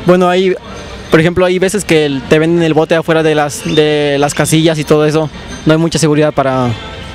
Bueno, hay, por ejemplo, hay veces que te venden el bote afuera de las casillas y todo eso. No hay mucha seguridad para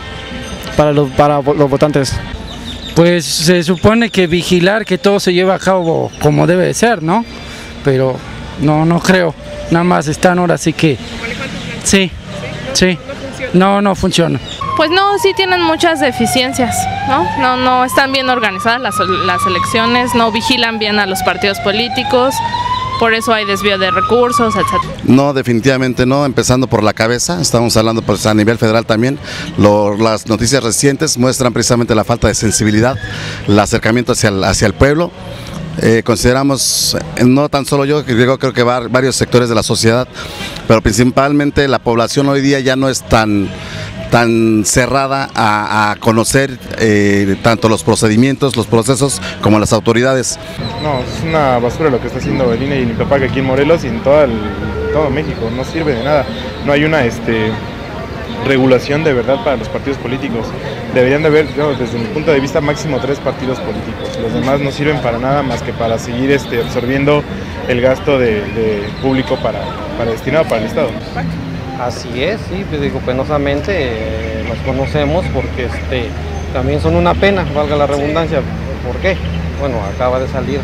los votantes. Pues se supone que vigilar que todo se lleve a cabo como debe de ser, ¿no? Pero no creo. Nada más están ahora sí que... Sí, sí. No funciona. Pues no, sí tienen muchas deficiencias, ¿no? No están bien organizadas las elecciones, no vigilan bien a los partidos políticos, por eso hay desvío de recursos, etc. No, definitivamente no, empezando por la cabeza, estamos hablando pues a nivel federal también, las noticias recientes muestran precisamente la falta de sensibilidad, el acercamiento hacia el pueblo. Consideramos, no tan solo yo, creo que varios sectores de la sociedad, pero principalmente la población hoy día ya no es tan cerrada a conocer tanto los procedimientos, los procesos, como las autoridades. No, es una basura lo que está haciendo el INE y el INPEPAC aquí en Morelos y en todo México, no sirve de nada. No hay una regulación de verdad para los partidos políticos. Deberían de haber, desde mi punto de vista, máximo 3 partidos políticos. Los demás no sirven para nada más que para seguir absorbiendo el gasto de público destinado para el Estado. Así es, sí, pues digo, penosamente los conocemos porque también son una pena, valga la redundancia. ¿Por qué? Bueno, acaba de salir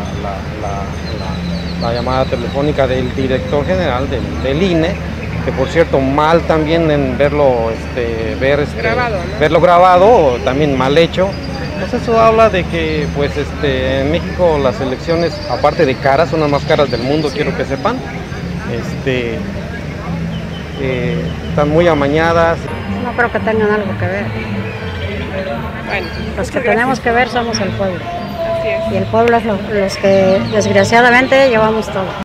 la llamada telefónica del director general del INE, que por cierto mal también en verlo grabado, ¿no? Verlo grabado, también mal hecho. Pues eso habla de que pues en México las elecciones, aparte de caras, son las más caras del mundo, quiero que sepan. Están muy amañadas. No creo que tengan algo que ver. Bueno, los que tenemos que ver somos el pueblo. Así es. Y el pueblo es los que desgraciadamente llevamos todo.